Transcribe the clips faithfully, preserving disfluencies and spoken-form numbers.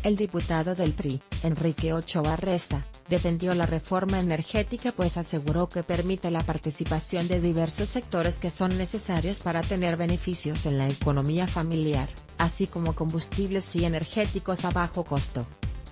El diputado del P R I, Enrique Ochoa Reza, defendió la reforma energética pues aseguró que permite la participación de diversos sectores que son necesarios para tener beneficios en la economía familiar, así como combustibles y energéticos a bajo costo.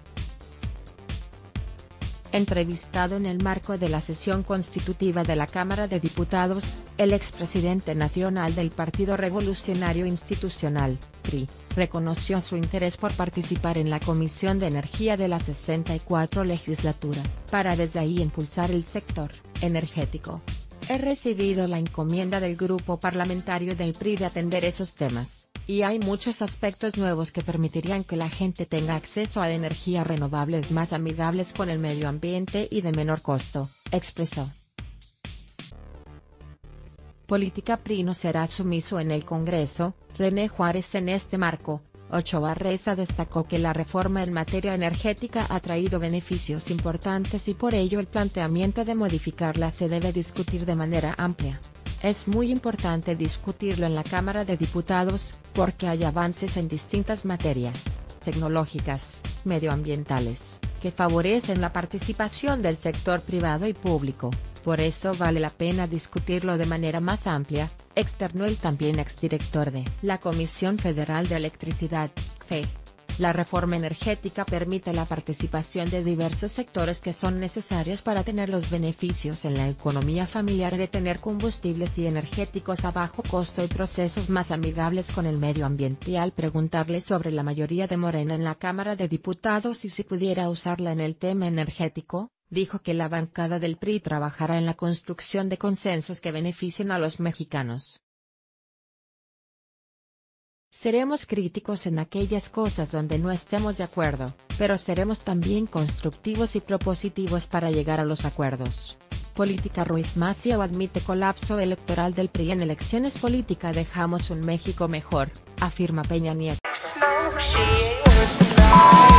Entrevistado en el marco de la sesión constitutiva de la Cámara de Diputados, el expresidente nacional del Partido Revolucionario Institucional, P R I, reconoció su interés por participar en la Comisión de Energía de la sesenta y cuatro legislatura, para desde ahí impulsar el sector energético. He recibido la encomienda del grupo parlamentario del P R I de atender esos temas, y hay muchos aspectos nuevos que permitirían que la gente tenga acceso a energías renovables más amigables con el medio ambiente y de menor costo, expresó. Política P R I no será sumiso en el Congreso, René Juárez. En este marco, Ochoa Reza destacó que la reforma en materia energética ha traído beneficios importantes y por ello el planteamiento de modificarla se debe discutir de manera amplia. Es muy importante discutirlo en la Cámara de Diputados, porque hay avances en distintas materias, tecnológicas, medioambientales, que favorecen la participación del sector privado y público, por eso vale la pena discutirlo de manera más amplia, externó el también exdirector de la Comisión Federal de Electricidad, C E. La reforma energética permite la participación de diversos sectores que son necesarios para tener los beneficios en la economía familiar de tener combustibles y energéticos a bajo costo y procesos más amigables con el medio ambiente. Y al preguntarle sobre la mayoría de Morena en la Cámara de Diputados y si pudiera usarla en el tema energético, dijo que la bancada del P R I trabajará en la construcción de consensos que beneficien a los mexicanos. Seremos críticos en aquellas cosas donde no estemos de acuerdo, pero seremos también constructivos y propositivos para llegar a los acuerdos. Política. Ruiz Massieu admite colapso electoral del P R I en elecciones políticas. Dejamos un México mejor, afirma Peña Nieto.